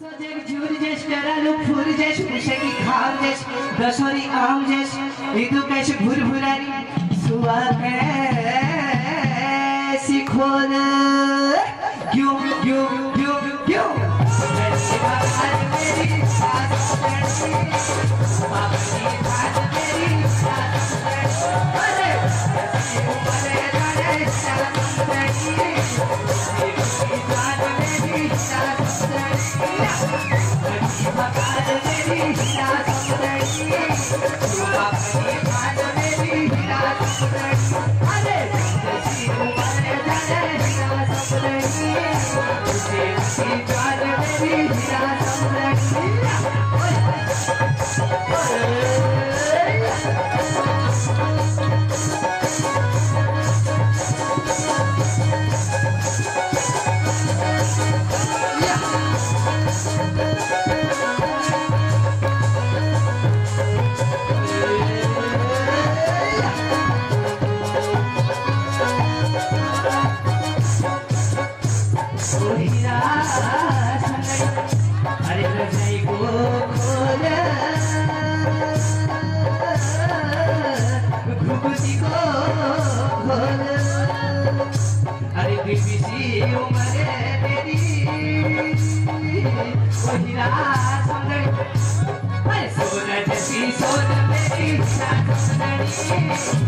सजग जूर जैस डरालू फूर जैस मुशकी खार जैस दशोरी आम जैस इदु कैसे भुरभुरारी सुआ कैसी खोल क्यों क्यों क्यों क्यों मेरी बात मेरी साथ मेरी बात मेरी साथ अरे मेरे रे साथ मेरी बात मेरी साथ सोना जैसी सोना मेरी साथ